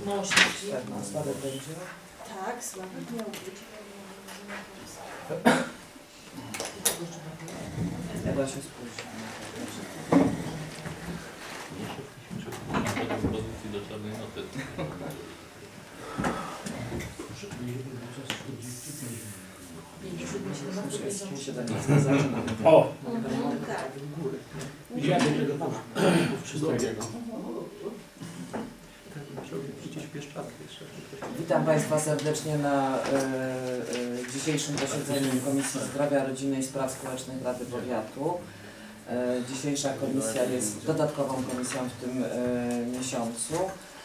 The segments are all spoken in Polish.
Nośnik. Sławek będzie? Tak, Sławek miał być. Ewa się spóźni. Pozycji do czarnej noty. O! Tak. Idziemy tego pana. Witam Państwa serdecznie na dzisiejszym posiedzeniu Komisji Zdrowia, Rodziny i Spraw Społecznych Rady Powiatu. Dzisiejsza komisja jest dodatkową komisją w tym miesiącu.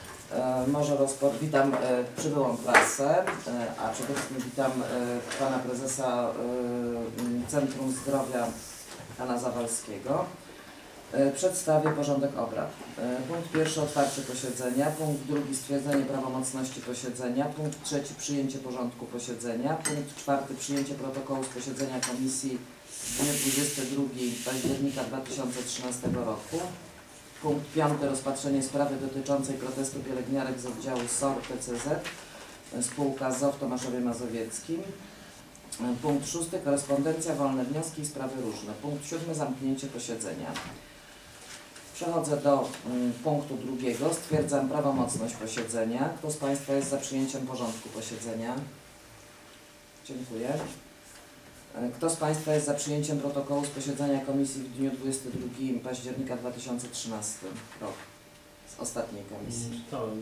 Witam przybyłą klasę, a przede wszystkim witam pana prezesa Centrum Zdrowia, pana Zawalskiego. Przedstawię porządek obrad. Punkt pierwszy otwarcie posiedzenia, punkt drugi stwierdzenie prawomocności posiedzenia, punkt trzeci przyjęcie porządku posiedzenia, punkt czwarty przyjęcie protokołu z posiedzenia komisji w dniu 22 października 2013 roku. Punkt piąty rozpatrzenie sprawy dotyczącej protestu pielęgniarek z oddziału SOR PCZ spółka ZOO w Tomaszowie Mazowieckim. Punkt szósty korespondencja, wolne wnioski i sprawy różne. Punkt siódmy zamknięcie posiedzenia. Przechodzę do punktu drugiego. Stwierdzam prawomocność posiedzenia. Kto z Państwa jest za przyjęciem porządku posiedzenia? Dziękuję. Kto z Państwa jest za przyjęciem protokołu z posiedzenia komisji w dniu 22 października 2013 roku? Z ostatniej komisji.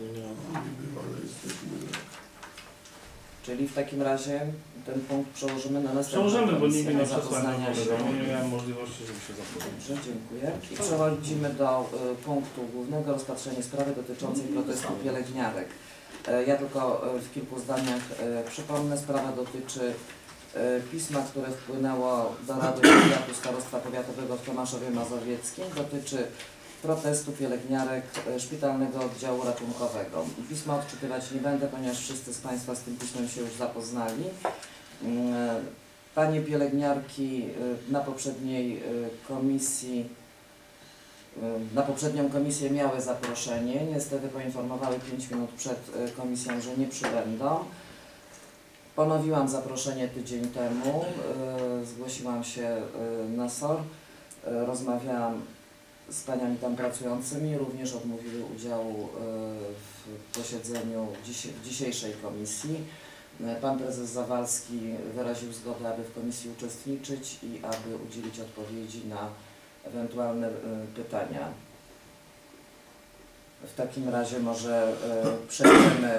Czyli w takim razie ten punkt przełożymy na następną Przełożymy, bo komisję nigdy nie zapoznania się. nie miałem możliwości, żeby się zapoznać. Dobrze, dziękuję. I przechodzimy do punktu głównego, rozpatrzenie sprawy dotyczącej protestu pielęgniarek. Ja tylko w kilku zdaniach przypomnę, sprawa dotyczy pisma, które wpłynęło do Rady Powiatu Starostwa Powiatowego w Tomaszowie Mazowieckim, dotyczy protestu pielęgniarek szpitalnego oddziału ratunkowego. Pisma odczytywać nie będę, ponieważ wszyscy z Państwa z tym pismem się już zapoznali. Panie pielęgniarki na poprzedniej komisji, na poprzednią komisję miały zaproszenie. Niestety poinformowały 5 minut przed komisją, że nie przybędą. Ponowiłam zaproszenie tydzień temu, zgłosiłam się na SOR, rozmawiałam z paniami tam pracującymi, również odmówiły udziału w posiedzeniu dzisiejszej komisji. Pan prezes Zawalski wyraził zgodę, aby w komisji uczestniczyć i aby udzielić odpowiedzi na ewentualne pytania. W takim razie może przejdziemy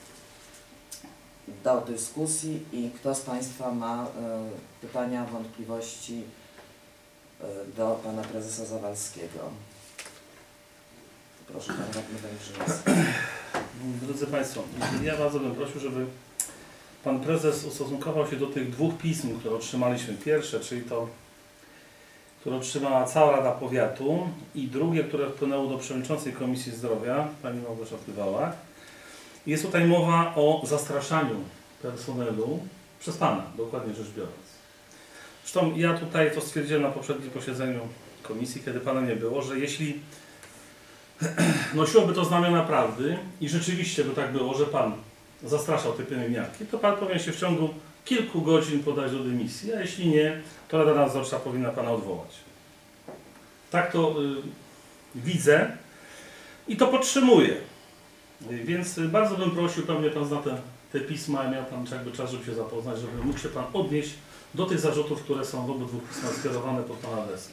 do dyskusji i kto z Państwa ma pytania, wątpliwości do pana prezesa Zawalskiego? Proszę, pan radny Węgrzyński. Drodzy Państwo, ja bardzo bym prosił, żeby pan prezes ustosunkował się do tych dwóch pism, które otrzymaliśmy. Pierwsze, czyli to, które otrzymała cała Rada Powiatu, i drugie, które wpłynęło do przewodniczącej Komisji Zdrowia, pani Małgorzaty Wałach. Jest tutaj mowa o zastraszaniu personelu przez pana, dokładnie rzecz biorąc. Zresztą ja tutaj to stwierdziłem na poprzednim posiedzeniu komisji, kiedy pana nie było, że jeśli nosiłoby to znamiona prawdy i rzeczywiście by tak było, że pan zastraszał te pielęgniarki, to pan powinien się w ciągu kilku godzin podać do dymisji, a jeśli nie, to Rada Nadzorcza powinna pana odwołać. Tak to widzę i to podtrzymuję. Więc bardzo bym prosił, pewnie pan zna te pisma i miał pan jakby czas, żeby się zapoznać, żeby mógł się pan odnieść do tych zarzutów, które są w obydwu pismach skierowane pod pana adresem.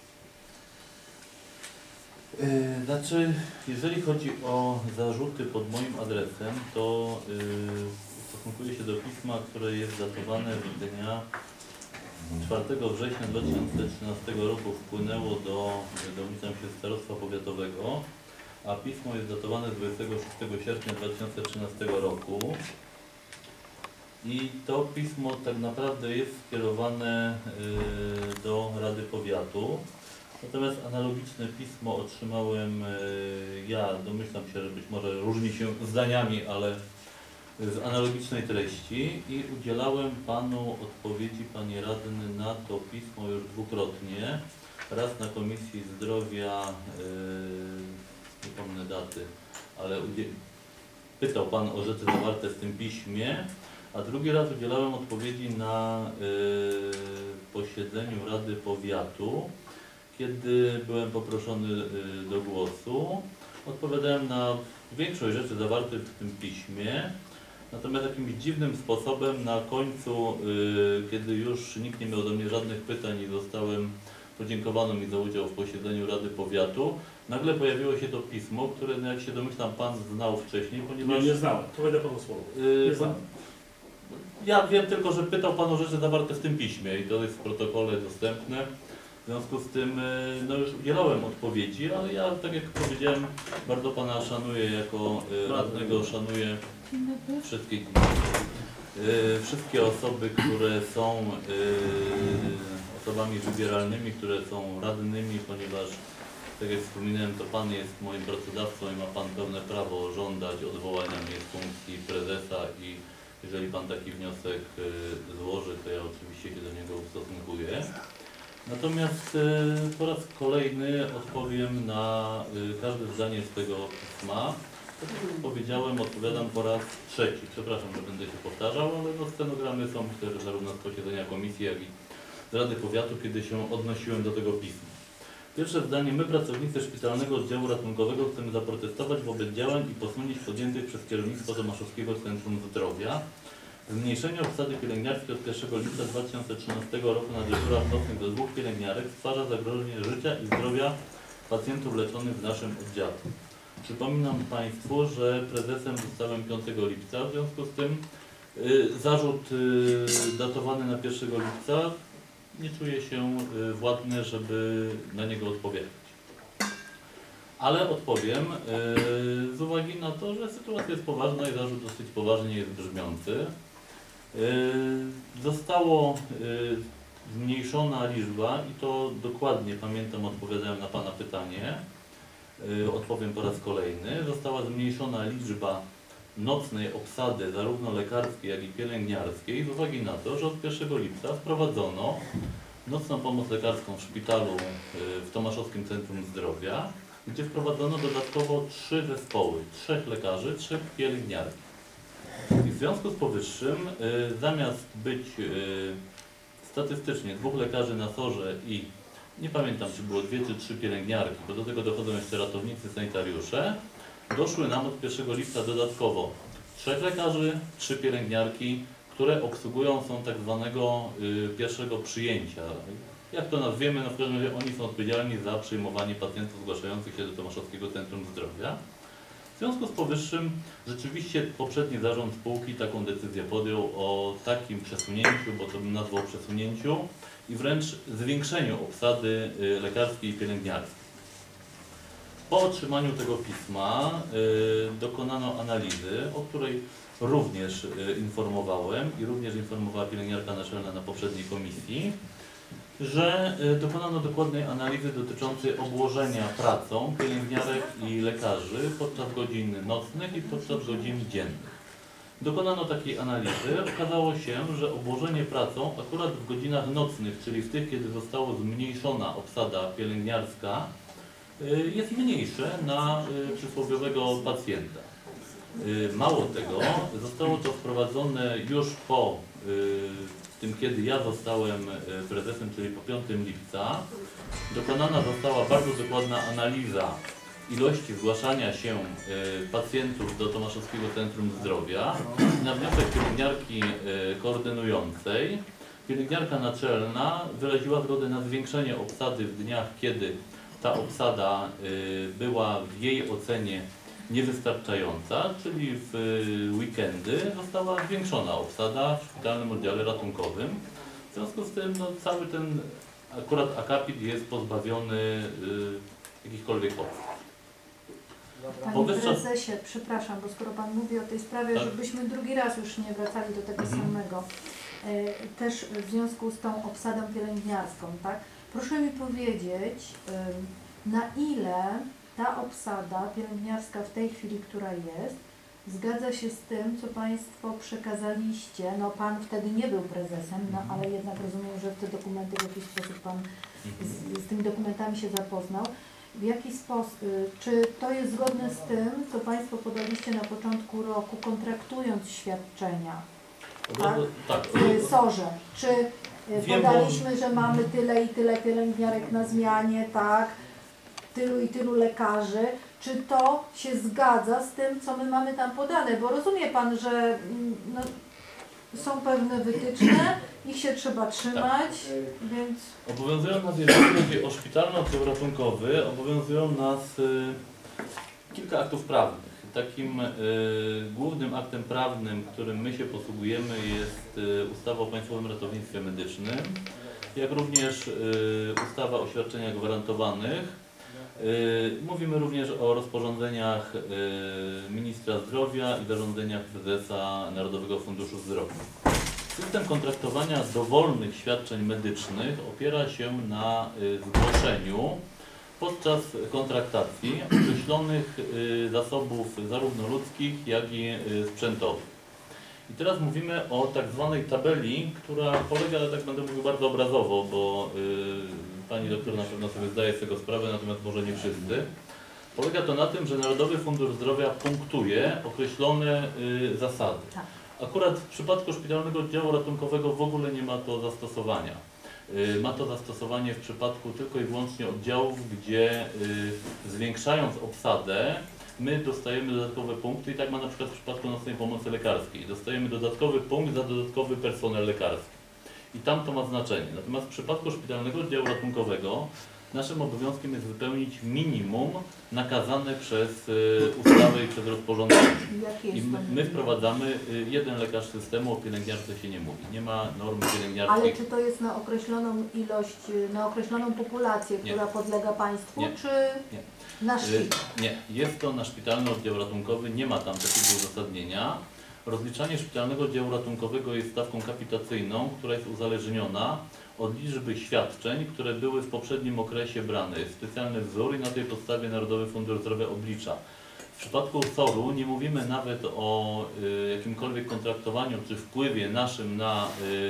Znaczy, jeżeli chodzi o zarzuty pod moim adresem, to ustosunkuję się do pisma, które jest datowane w dnia 4 września 2013 roku, wpłynęło do Starostwa Powiatowego, a pismo jest datowane 26 sierpnia 2013 roku. I to pismo tak naprawdę jest skierowane do Rady Powiatu. Natomiast analogiczne pismo otrzymałem ja, domyślam się, że być może różni się zdaniami, ale z analogicznej treści, i udzielałem panu odpowiedzi, panie radny, na to pismo już dwukrotnie. Raz na Komisji Zdrowia, nie pomnę daty, ale pytał Pan o rzeczy zawarte w tym piśmie, a drugi raz udzielałem odpowiedzi na posiedzeniu Rady Powiatu, kiedy byłem poproszony do głosu. Odpowiadałem na większość rzeczy zawartych w tym piśmie, natomiast jakimś dziwnym sposobem na końcu, kiedy już nikt nie miał do mnie żadnych pytań i zostałem podziękowano mi za udział w posiedzeniu Rady Powiatu, nagle pojawiło się to pismo, które, no jak się domyślam, Pan znał wcześniej, ponieważ... Nie znałem, to będę Panu słowo. Nie znałem. Ja wiem tylko, że pytał Pan o rzeczy zawarte w tym piśmie i to jest w protokole dostępne. W związku z tym no już udzielałem odpowiedzi, ale ja, tak jak powiedziałem, bardzo Pana szanuję jako radnego, szanuję wszystkie osoby, które są osobami wybieralnymi, które są radnymi, ponieważ, tak jak wspominałem, to Pan jest moim pracodawcą i ma Pan pełne prawo żądać odwołania mnie z funkcji prezesa i jeżeli Pan taki wniosek złoży, to ja oczywiście się do niego ustosunkuję. Natomiast po raz kolejny odpowiem na każde zdanie z tego pisma. Tak jak powiedziałem, odpowiadam po raz trzeci. Przepraszam, że będę się powtarzał, ale no, stenogramy są, myślę, że zarówno z posiedzenia komisji, jak i z Rady Powiatu, kiedy się odnosiłem do tego pisma. Pierwsze zdanie. My, pracownicy Szpitalnego Oddziału Ratunkowego, chcemy zaprotestować wobec działań i posunięć podjętych przez kierownictwo Tomaszowskiego Centrum Zdrowia. Zmniejszenie obsady pielęgniarskiej od 1 lipca 2013 roku na dyżurach nocnych do 2 pielęgniarek stwarza zagrożenie życia i zdrowia pacjentów leczonych w naszym oddziale. Przypominam Państwu, że prezesem zostałem 5 lipca, w związku z tym zarzut datowany na 1 lipca nie czuję się władny, żeby na niego odpowiadać. Ale odpowiem z uwagi na to, że sytuacja jest poważna i zarzut dosyć poważnie jest brzmiący. Zostało zmniejszona liczba i to dokładnie pamiętam, odpowiadałem na Pana pytanie, odpowiem po raz kolejny. Została zmniejszona liczba nocnej obsady zarówno lekarskiej, jak i pielęgniarskiej z uwagi na to, że od 1 lipca wprowadzono nocną pomoc lekarską w szpitalu w Tomaszowskim Centrum Zdrowia, gdzie wprowadzono dodatkowo 3 zespoły, 3 lekarzy, 3 pielęgniarki. I w związku z powyższym, zamiast być statystycznie 2 lekarzy na SOR-ze i nie pamiętam, czy było 2 czy 3 pielęgniarki, bo do tego dochodzą jeszcze ratownicy, sanitariusze, doszły nam od 1 lipca dodatkowo 3 lekarzy, 3 pielęgniarki, które obsługują są tak zwanego pierwszego przyjęcia. Jak to nazwiemy, no w każdym razie oni są odpowiedzialni za przyjmowanie pacjentów zgłaszających się do Tomaszowskiego Centrum Zdrowia. W związku z powyższym rzeczywiście poprzedni zarząd spółki taką decyzję podjął o takim przesunięciu, bo to bym nazwał przesunięciu i wręcz zwiększeniu obsady lekarskiej i pielęgniarskiej. Po otrzymaniu tego pisma dokonano analizy, o której również informowałem i również informowała pielęgniarka naczelna na poprzedniej komisji, że dokonano dokładnej analizy dotyczącej obłożenia pracą pielęgniarek i lekarzy podczas godzin nocnych i podczas godzin dziennych. Dokonano takiej analizy, okazało się, że obłożenie pracą akurat w godzinach nocnych, czyli w tych, kiedy została zmniejszona obsada pielęgniarska, jest mniejsze na przysłowiowego pacjenta. Mało tego, zostało to wprowadzone już po tym, kiedy ja zostałem prezesem, czyli po 5 lipca. Dokonana została bardzo dokładna analiza ilości zgłaszania się pacjentów do Tomaszowskiego Centrum Zdrowia. Na wniosek pielęgniarki koordynującej pielęgniarka naczelna wyraziła zgodę na zwiększenie obsady w dniach, kiedy ta obsada była w jej ocenie niewystarczająca, czyli w weekendy została zwiększona obsada w szpitalnym oddziale ratunkowym. W związku z tym no, cały ten akurat akapit jest pozbawiony jakichkolwiek podstaw. Panie prezesie, przepraszam, bo skoro Pan mówi o tej sprawie, tak, żebyśmy drugi raz już nie wracali do tego samego, też w związku z tą obsadą pielęgniarską, tak? Proszę mi powiedzieć, na ile ta obsada pielęgniarska w tej chwili, która jest, zgadza się z tym, co Państwo przekazaliście. No Pan wtedy nie był prezesem, no ale jednak rozumiem, że w te dokumenty w jakiś sposób Pan z tymi dokumentami się zapoznał. w jaki sposób, czy to jest zgodne z tym, co Państwo podaliście na początku roku, kontraktując świadczenia? Tak. W SOR-ze. Czy Wiem, podaliśmy, że mamy tyle i tyle pielęgniarek na zmianie, tak? Tylu i tylu lekarzy. Czy to się zgadza z tym, co my mamy tam podane? Bo rozumie Pan, że no, są pewne wytyczne, ich się trzeba trzymać, więc... Obowiązują nas, jeżeli chodzi o szpitalny oddział ratunkowy, obowiązują nas kilka aktów prawnych. Takim głównym aktem prawnym, którym my się posługujemy, jest ustawa o Państwowym Ratownictwie Medycznym, jak również ustawa o świadczeniach gwarantowanych. Mówimy również o rozporządzeniach ministra zdrowia i zarządzeniach prezesa Narodowego Funduszu Zdrowia. System kontraktowania dowolnych świadczeń medycznych opiera się na zgłoszeniu podczas kontraktacji określonych zasobów zarówno ludzkich, jak i sprzętowych. I teraz mówimy o tak zwanej tabeli, która polega, ale tak będę mówił bardzo obrazowo, bo pani doktor na pewno sobie zdaje z tego sprawę, natomiast może nie wszyscy. Polega to na tym, że Narodowy Fundusz Zdrowia punktuje określone zasady. Akurat w przypadku szpitalnego oddziału ratunkowego w ogóle nie ma to zastosowania. Ma to zastosowanie w przypadku tylko i wyłącznie oddziałów, gdzie zwiększając obsadę, my dostajemy dodatkowe punkty i tak ma na przykład w przypadku nocnej pomocy lekarskiej. Dostajemy dodatkowy punkt za dodatkowy personel lekarski. I tam to ma znaczenie. Natomiast w przypadku szpitalnego oddziału ratunkowego naszym obowiązkiem jest wypełnić minimum nakazane przez ustawę i przez rozporządzenie. I my wprowadzamy jeden lekarz systemu, o pielęgniarce się nie mówi. Nie ma normy pielęgniarskiej. Ale czy to jest na określoną ilość, na określoną populację, która podlega Państwu, czy na szpital? Nie, jest to na szpitalny oddział ratunkowy, nie ma tam takiego uzasadnienia. Rozliczanie szpitalnego oddziału ratunkowego jest stawką kapitacyjną, która jest uzależniona od liczby świadczeń, które były w poprzednim okresie brane. Jest specjalny wzór i na tej podstawie Narodowy Fundusz Zdrowia oblicza. W przypadku SOR-u nie mówimy nawet o jakimkolwiek kontraktowaniu czy wpływie naszym na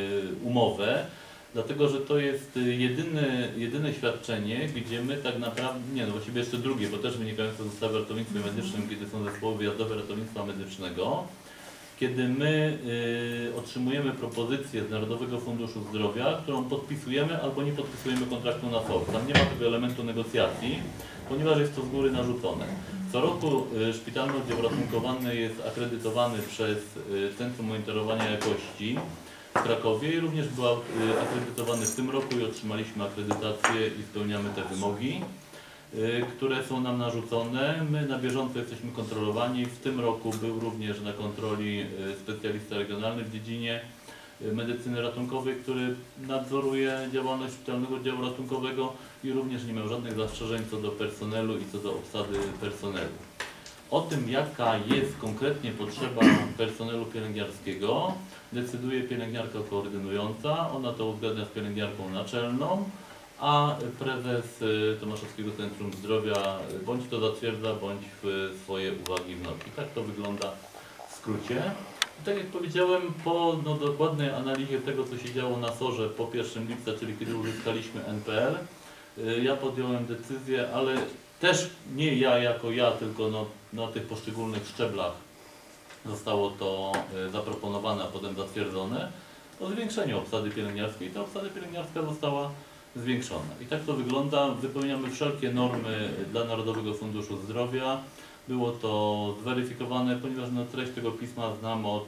umowę, dlatego że to jest jedyne świadczenie, gdzie my tak naprawdę, właściwie jeszcze drugie, bo też wynikające z ustawy o ratownictwie medycznym, kiedy są zespoły wyjazdowe ratownictwa medycznego, kiedy my otrzymujemy propozycję z Narodowego Funduszu Zdrowia, którą podpisujemy albo nie podpisujemy kontraktu na SOR. Tam nie ma tego elementu negocjacji, ponieważ jest to z góry narzucone. Co roku szpitalny oddział ratunkowany jest akredytowany przez Centrum Monitorowania Jakości w Krakowie i również był akredytowany w tym roku i otrzymaliśmy akredytację i spełniamy te wymogi, które są nam narzucone. My na bieżąco jesteśmy kontrolowani. W tym roku był również na kontroli specjalista regionalny w dziedzinie medycyny ratunkowej, który nadzoruje działalność szpitalnego oddziału ratunkowego i również nie miał żadnych zastrzeżeń co do personelu i co do obsady personelu. O tym, jaka jest konkretnie potrzeba personelu pielęgniarskiego, decyduje pielęgniarka koordynująca. Ona to uzgadnia z pielęgniarką naczelną, a prezes Tomaszowskiego Centrum Zdrowia bądź to zatwierdza, bądź swoje uwagi wnosi. Tak to wygląda w skrócie. I tak jak powiedziałem, po dokładnej analizie tego, co się działo na SOR-ze po 1 lipca, czyli kiedy uzyskaliśmy NPL, ja podjąłem decyzję, ale też nie ja jako ja, tylko na tych poszczególnych szczeblach zostało to zaproponowane, a potem zatwierdzone, o zwiększeniu obsady pielęgniarskiej. Ta obsada pielęgniarska została zwiększona. I tak to wygląda. Wypełniamy wszelkie normy dla Narodowego Funduszu Zdrowia. Było to zweryfikowane, ponieważ treść tego pisma znam od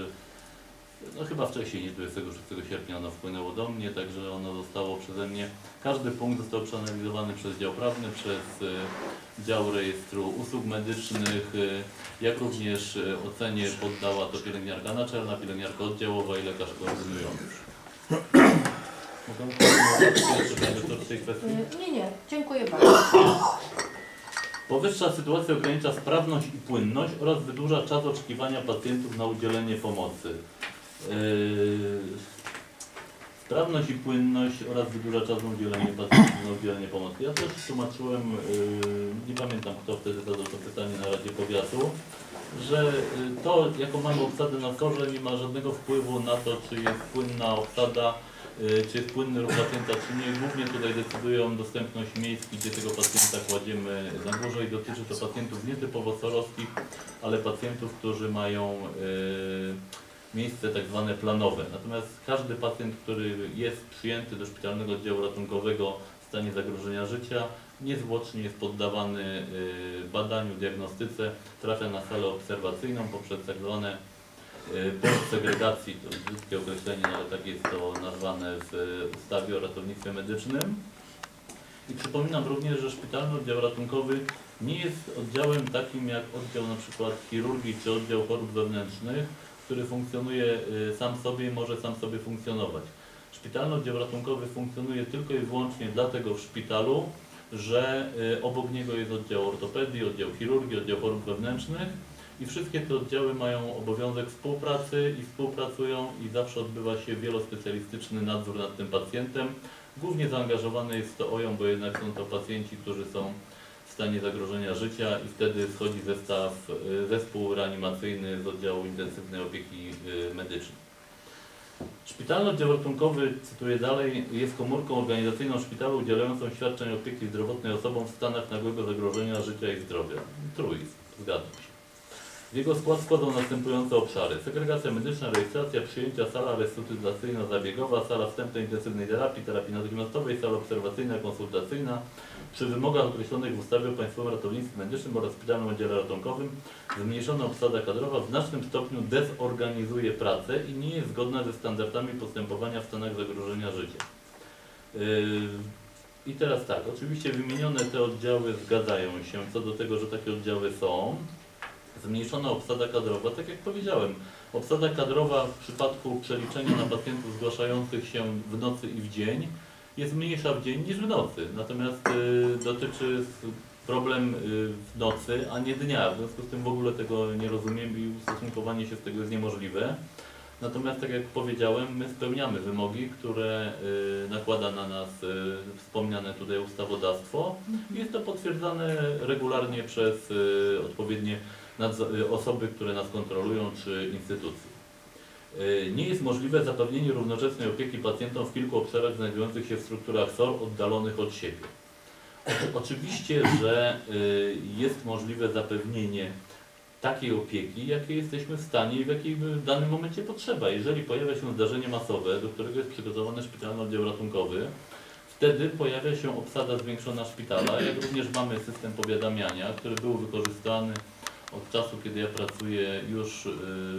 chyba wcześniej, nie 26 sierpnia ono wpłynęło do mnie, także ono zostało przeze mnie, każdy punkt został przeanalizowany przez dział prawny, przez dział rejestru usług medycznych, jak również ocenie poddała to pielęgniarka naczelna, pielęgniarka oddziałowa i lekarz koordynujący. Mogę w tej kwestii? Nie, dziękuję bardzo. Powyższa sytuacja ogranicza sprawność i płynność oraz wydłuża czas oczekiwania pacjentów na udzielenie pomocy. Sprawność i płynność oraz wydłuża czas na udzielenie pacjentów na udzielenie pomocy. Ja też tłumaczyłem, nie pamiętam kto wtedy zadał to pytanie na Radzie Powiatu, że to, jaką mamy obsadę na SOR-ze, nie ma żadnego wpływu na to, czy jest płynna obsada, czy jest płynny ruch pacjenta, czy nie. Głównie tutaj decydują dostępność miejsc, gdzie tego pacjenta kładziemy na górze i dotyczy to pacjentów nietypowo SOR-owskich, ale pacjentów, którzy mają miejsce tak zwane planowe. Natomiast każdy pacjent, który jest przyjęty do szpitalnego oddziału ratunkowego w stanie zagrożenia życia, niezwłocznie jest poddawany badaniu, diagnostyce, trafia na salę obserwacyjną poprzez tak zwane punkt segregacji, to jest brzydkie określenie, ale tak jest to nazwane w ustawie o ratownictwie medycznym. I przypominam również, że szpitalny oddział ratunkowy nie jest oddziałem takim jak oddział na przykład chirurgii czy oddział chorób wewnętrznych, który funkcjonuje sam sobie i może sam sobie funkcjonować. Szpitalny oddział ratunkowy funkcjonuje tylko i wyłącznie dlatego w szpitalu, że obok niego jest oddział ortopedii, oddział chirurgii, oddział chorób wewnętrznych i wszystkie te oddziały mają obowiązek współpracy i współpracują i zawsze odbywa się wielospecjalistyczny nadzór nad tym pacjentem. Głównie zaangażowany jest to OJOM, bo jednak są to pacjenci, którzy są w stanie zagrożenia życia i wtedy wchodzi zespół reanimacyjny z oddziału intensywnej opieki medycznej. Szpitalny oddział ratunkowy, cytuję dalej, jest komórką organizacyjną szpitalu udzielającą świadczeń opieki zdrowotnej osobom w stanach nagłego zagrożenia życia i zdrowia. Truizm, zgadzam się. W jego skład wchodzą następujące obszary: segregacja medyczna, rejestracja, przyjęcia, sala resuscytacyjna zabiegowa, sala wstępnej intensywnej terapii, terapii natychmiastowej, sala obserwacyjna, konsultacyjna, przy wymogach określonych w ustawie o Państwowym Ratownictwie Medycznym oraz szpitalnym oddziale ratunkowym. Zmniejszona obsada kadrowa w znacznym stopniu dezorganizuje pracę i nie jest zgodna ze standardami postępowania w stanach zagrożenia życia. I teraz tak, oczywiście wymienione te oddziały zgadzają się co do tego, że takie oddziały są. Zmniejszona obsada kadrowa, tak jak powiedziałem, obsada kadrowa w przypadku przeliczenia na pacjentów zgłaszających się w nocy i w dzień jest mniejsza w dzień niż w nocy. Natomiast dotyczy problem w nocy, a nie dnia. W związku z tym w ogóle tego nie rozumiem i ustosunkowanie się z tego jest niemożliwe. Natomiast tak jak powiedziałem, my spełniamy wymogi, które nakłada na nas wspomniane tutaj ustawodawstwo i jest to potwierdzane regularnie przez odpowiednie osoby, które nas kontrolują, czy instytucje. Nie jest możliwe zapewnienie równoczesnej opieki pacjentom w kilku obszarach znajdujących się w strukturach SOR oddalonych od siebie. Oczywiście, że jest możliwe zapewnienie takiej opieki, jakiej jesteśmy w stanie i w jakiej w danym momencie potrzeba. Jeżeli pojawia się zdarzenie masowe, do którego jest przygotowany szpitalny oddział ratunkowy, wtedy pojawia się obsada zwiększona szpitala, jak również mamy system powiadamiania, który był wykorzystany od czasu, kiedy ja pracuję już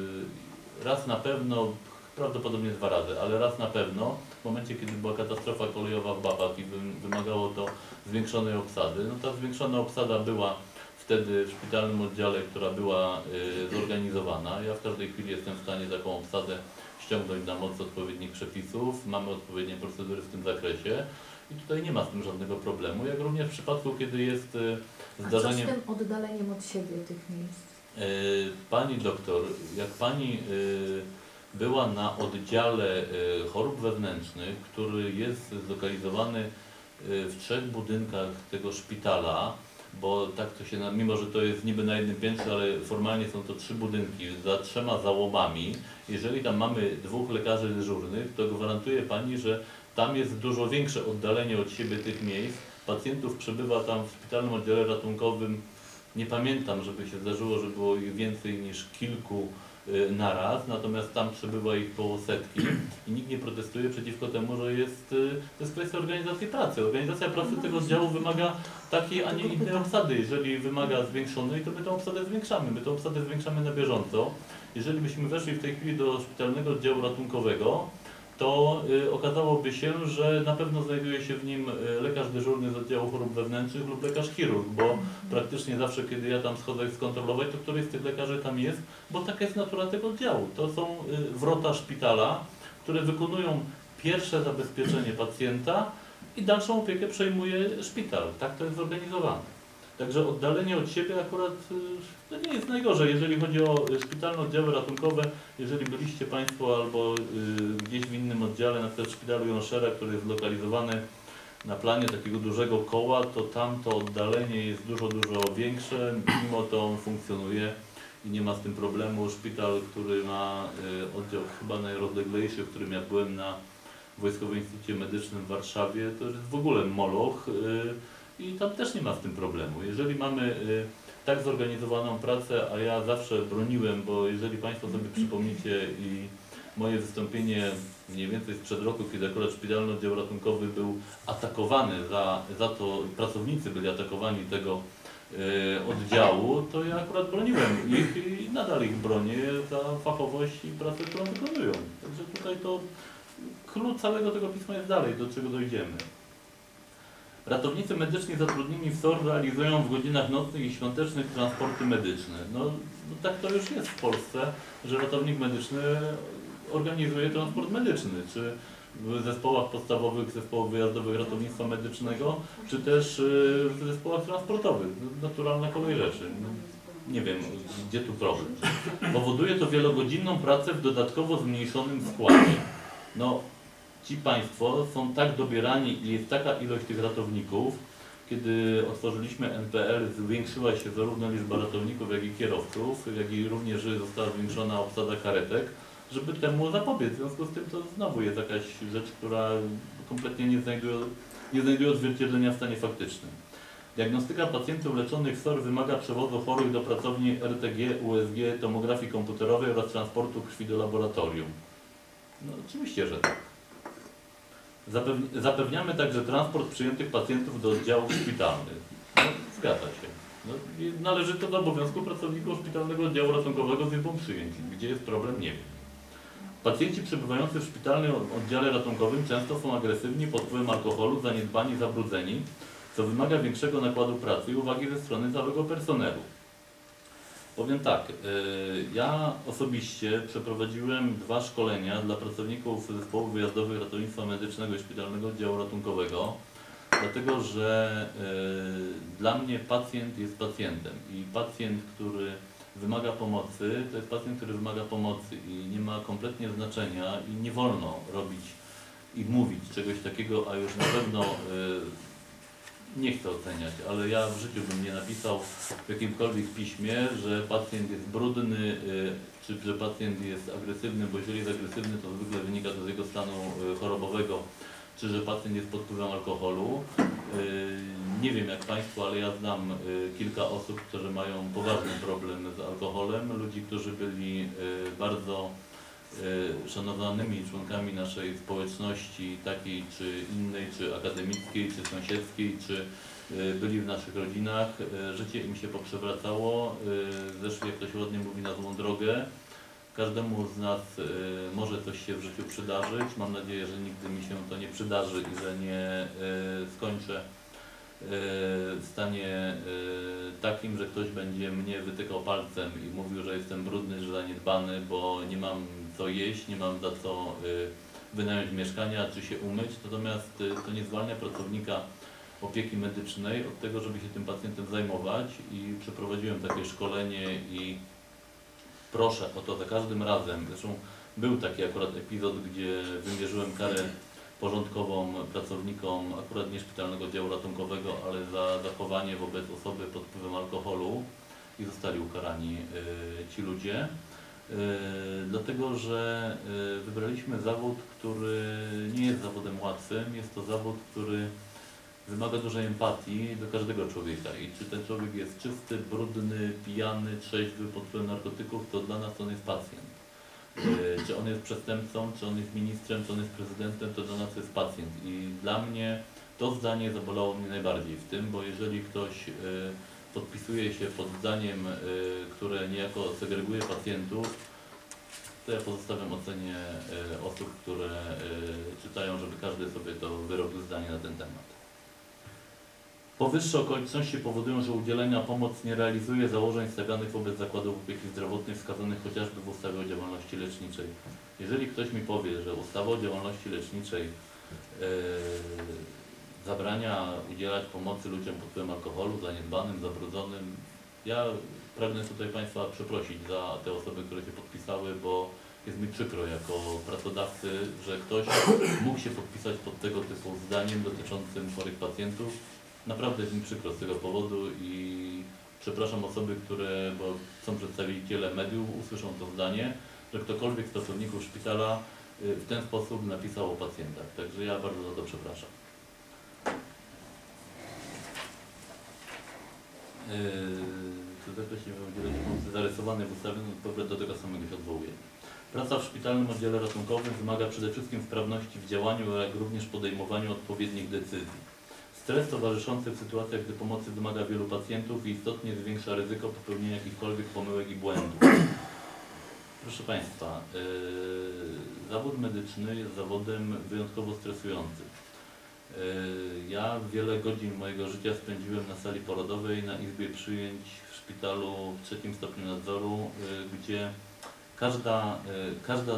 raz na pewno, prawdopodobnie 2 razy, ale raz na pewno, w momencie, kiedy była katastrofa kolejowa w Babach i wymagało to zwiększonej obsady. No ta zwiększona obsada była wtedy w szpitalnym oddziale, która była zorganizowana. Ja w każdej chwili jestem w stanie taką obsadę ściągnąć na mocy odpowiednich przepisów. Mamy odpowiednie procedury w tym zakresie i tutaj nie ma z tym żadnego problemu, jak również w przypadku, kiedy jest zdarzenie... A co z tym oddaleniem od siebie tych miejsc? Pani doktor, jak Pani była na oddziale chorób wewnętrznych, który jest zlokalizowany w 3 budynkach tego szpitala, bo tak to się, mimo że to jest niby na jednym piętrze, ale formalnie są to 3 budynki za 3 załomami. Jeżeli tam mamy 2 lekarzy dyżurnych, to gwarantuję Pani, że tam jest dużo większe oddalenie od siebie tych miejsc. Pacjentów przebywa tam w szpitalnym oddziale ratunkowym. Nie pamiętam, żeby się zdarzyło, że było ich więcej niż kilku naraz, natomiast tam przebywa ich koło 100 i nikt nie protestuje przeciwko temu, że to jest kwestia organizacji pracy. Organizacja pracy tego oddziału wymaga takiej, a nie innej obsady. Jeżeli wymaga zwiększonej, to my tę obsadę zwiększamy. My tę obsadę zwiększamy na bieżąco. Jeżeli byśmy weszli w tej chwili do szpitalnego oddziału ratunkowego, to okazałoby się, że na pewno znajduje się w nim lekarz dyżurny z oddziału chorób wewnętrznych lub lekarz chirurg, bo praktycznie zawsze, kiedy ja tam schodzę skontrolować, to któryś z tych lekarzy tam jest, bo taka jest natura tego oddziału. To są wrota szpitala, które wykonują pierwsze zabezpieczenie pacjenta i dalszą opiekę przejmuje szpital. Tak to jest zorganizowane. Także oddalenie od siebie akurat to nie jest najgorzej, jeżeli chodzi o szpitalne oddziały ratunkowe. Jeżeli byliście Państwo albo gdzieś w innym oddziale, na przykład w szpitalu Jonszera, który jest zlokalizowany na planie takiego dużego koła, to tam to oddalenie jest dużo większe, mimo to on funkcjonuje i nie ma z tym problemu. Szpital, który ma oddział chyba najrozleglejszy, w którym ja byłem na Wojskowym Instytucie Medycznym w Warszawie, to jest w ogóle moloch i tam też nie ma z tym problemu. Jeżeli mamy tak zorganizowaną pracę, a ja zawsze broniłem, bo jeżeli Państwo sobie przypomnicie i moje wystąpienie mniej więcej sprzed roku, kiedy akurat szpitalny oddział ratunkowy był atakowany za to, pracownicy byli atakowani tego oddziału, to ja akurat broniłem ich i nadal ich bronię za fachowość i pracę, którą wykonują. Także tutaj to klucz całego tego pisma jest dalej, do czego dojdziemy. Ratownicy medyczni zatrudnieni w SOR realizują w godzinach nocnych i świątecznych transporty medyczne. No tak to już jest w Polsce, że ratownik medyczny organizuje transport medyczny, czy w zespołach podstawowych, zespołach wyjazdowych ratownictwa medycznego, czy też w zespołach transportowych. Naturalna kolej rzeczy. Nie wiem, gdzie tu problem. Powoduje to wielogodzinną pracę w dodatkowo zmniejszonym składzie. No, ci Państwo są tak dobierani i jest taka ilość tych ratowników, kiedy otworzyliśmy NPR, zwiększyła się zarówno liczba ratowników, jak i kierowców, jak i również została zwiększona obsada karetek, żeby temu zapobiec. W związku z tym to znowu jest jakaś rzecz, która kompletnie nie znajduje odzwierciedlenia w stanie faktycznym. Diagnostyka pacjentów leczonych w SOR wymaga przewozu chorych do pracowni RTG, USG, tomografii komputerowej oraz transportu krwi do laboratorium. No oczywiście, że tak. Zapewniamy także transport przyjętych pacjentów do oddziałów szpitalnych. No, zgadza się. No, należy to do obowiązku pracowników szpitalnego oddziału ratunkowego z izbą przyjęć. Gdzie jest problem, nie wiem. Pacjenci przebywający w szpitalnym oddziale ratunkowym często są agresywni pod wpływem alkoholu, zaniedbani, zabrudzeni, co wymaga większego nakładu pracy i uwagi ze strony całego personelu. Powiem tak, ja osobiście przeprowadziłem 2 szkolenia dla pracowników zespołów wyjazdowych ratownictwa medycznego i szpitalnego oddziału ratunkowego, dlatego że dla mnie pacjent jest pacjentem i pacjent, który wymaga pomocy, to jest pacjent, który wymaga pomocy i nie ma kompletnie znaczenia i nie wolno robić i mówić czegoś takiego, a już na pewno nie chcę oceniać, ale ja w życiu bym nie napisał w jakimkolwiek piśmie, że pacjent jest brudny, czy że pacjent jest agresywny, bo jeżeli jest agresywny, to zwykle wynika to z jego stanu chorobowego, czy że pacjent jest pod wpływem alkoholu. Nie wiem jak Państwo, ale ja znam kilka osób, które mają poważny problem z alkoholem, ludzi, którzy byli bardzo szanowanymi członkami naszej społeczności, takiej czy innej, czy akademickiej, czy sąsiedzkiej, czy byli w naszych rodzinach, życie im się poprzewracało, zeszli, jak to się ładnie mówi, na złą drogę. Każdemu z nas może coś się w życiu przydarzyć. Mam nadzieję, że nigdy mi się to nie przydarzy i że nie skończę w stanie takim, że ktoś będzie mnie wytykał palcem i mówił, że jestem brudny, że zaniedbany, bo nie mam co jeść, nie mam za co wynająć mieszkania czy się umyć. Natomiast to nie zwalnia pracownika opieki medycznej od tego, żeby się tym pacjentem zajmować i przeprowadziłem takie szkolenie i proszę o to za każdym razem. Zresztą był taki akurat epizod, gdzie wymierzyłem karę porządkową pracownikom akurat nie szpitalnego oddziału ratunkowego, ale za zachowanie wobec osoby pod wpływem alkoholu i zostali ukarani ci ludzie. Dlatego, że wybraliśmy zawód, który nie jest zawodem łatwym, jest to zawód, który wymaga dużej empatii do każdego człowieka i czy ten człowiek jest czysty, brudny, pijany, trzeźwy, pod wpływem narkotyków, to dla nas on jest pacjent. Czy on jest przestępcą, czy on jest ministrem, czy on jest prezydentem, to dla nas jest pacjent. I dla mnie to zdanie zabolało mnie najbardziej w tym, bo jeżeli ktoś podpisuje się pod zdaniem, które niejako segreguje pacjentów, to ja pozostawiam ocenie osób, które czytają, żeby każdy sobie to wyrobił zdanie na ten temat. Powyższe okoliczności powodują, że udzielenia pomocy nie realizuje założeń stawianych wobec zakładów opieki zdrowotnej wskazanych chociażby w ustawie o działalności leczniczej. Jeżeli ktoś mi powie, że ustawa o działalności leczniczej zabrania udzielać pomocy ludziom pod wpływem alkoholu, zaniedbanym, zabrudzonym, ja pragnę tutaj Państwa przeprosić za te osoby, które się podpisały, bo jest mi przykro jako pracodawcy, że ktoś mógł się podpisać pod tego typu zdaniem dotyczącym chorych pacjentów. Naprawdę jest mi przykro z tego powodu i przepraszam osoby, które, bo są przedstawiciele mediów, usłyszą to zdanie, że ktokolwiek z pracowników szpitala w ten sposób napisał o pacjentach. Także ja bardzo za to przepraszam. W zakresie udzielenia pomocy zarysowanej w ustawie, do tego samego się odwołuję. Praca w szpitalnym oddziale ratunkowym wymaga przede wszystkim sprawności w działaniu, jak również podejmowaniu odpowiednich decyzji. Stres towarzyszący w sytuacjach, gdy pomocy wymaga wielu pacjentów i istotnie zwiększa ryzyko popełnienia jakichkolwiek pomyłek i błędów. Proszę Państwa, zawód medyczny jest zawodem wyjątkowo stresującym. Ja wiele godzin mojego życia spędziłem na sali porodowej, na izbie przyjęć w szpitalu w 3. stopniu nadzoru, gdzie każda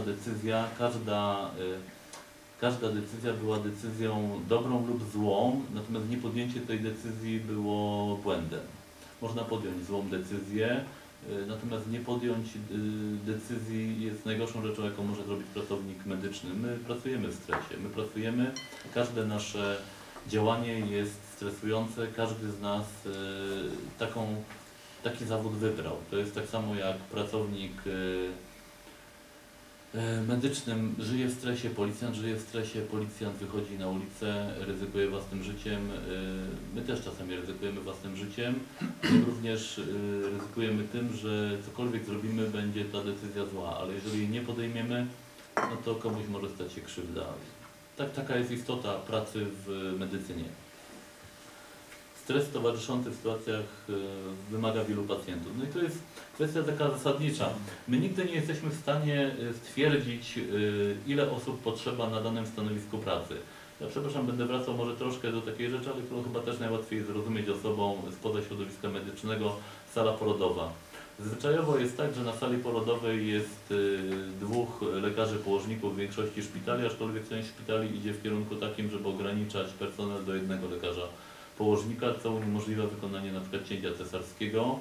decyzja była decyzją dobrą lub złą, natomiast niepodjęcie tej decyzji było błędem. Można podjąć złą decyzję, natomiast nie podjąć decyzji jest najgorszą rzeczą, jaką może zrobić pracownik medyczny. My pracujemy w stresie, każde nasze działanie jest stresujące, każdy z nas taki zawód wybrał. To jest tak samo jak pracownik medycznym żyje w stresie, policjant żyje w stresie, policjant wychodzi na ulicę, ryzykuje własnym życiem. My też czasami ryzykujemy własnym życiem. My również ryzykujemy tym, że cokolwiek zrobimy, będzie ta decyzja zła, ale jeżeli jej nie podejmiemy, no to komuś może stać się krzywda. Taka jest istota pracy w medycynie. Stres towarzyszący w sytuacjach wymaga wielu pacjentów. No i to jest kwestia taka zasadnicza. My nigdy nie jesteśmy w stanie stwierdzić, ile osób potrzeba na danym stanowisku pracy. Ja przepraszam, będę wracał może troszkę do takiej rzeczy, ale którą chyba też najłatwiej zrozumieć osobom spoza środowiska medycznego, sala porodowa. Zwyczajowo jest tak, że na sali porodowej jest 2 lekarzy położników w większości szpitali, aczkolwiek część szpitali idzie w kierunku takim, żeby ograniczać personel do 1 lekarza położnika, co uniemożliwia wykonanie np. cięcia cesarskiego.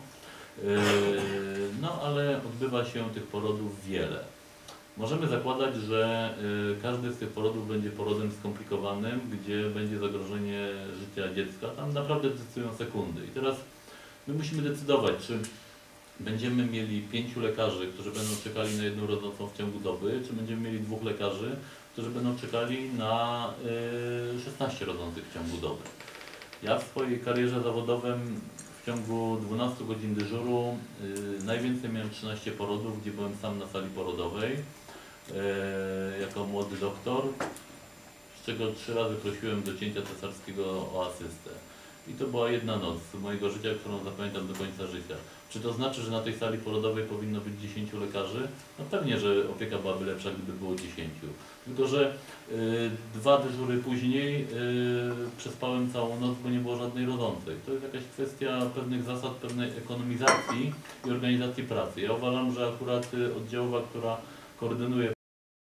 No ale odbywa się tych porodów wiele. Możemy zakładać, że każdy z tych porodów będzie porodem skomplikowanym, gdzie będzie zagrożenie życia dziecka. Tam naprawdę decydują sekundy. I teraz my musimy decydować, czy będziemy mieli 5 lekarzy, którzy będą czekali na 1 rodzącą w ciągu doby, czy będziemy mieli 2 lekarzy, którzy będą czekali na 16 rodzących w ciągu doby. Ja w swojej karierze zawodowej w ciągu 12 godzin dyżuru najwięcej miałem 13 porodów, gdzie byłem sam na sali porodowej jako młody doktor, z czego 3 razy prosiłem do cięcia cesarskiego o asystę. I to była jedna noc mojego życia, którą zapamiętam do końca życia. Czy to znaczy, że na tej sali porodowej powinno być 10 lekarzy? No pewnie, że opieka byłaby lepsza, gdyby było 10. Tylko że 2 dyżury później przespałem całą noc, bo nie było żadnej rodzącej. To jest jakaś kwestia pewnych zasad, pewnej ekonomizacji i organizacji pracy. Ja uważam, że akurat oddziałowa, która koordynuje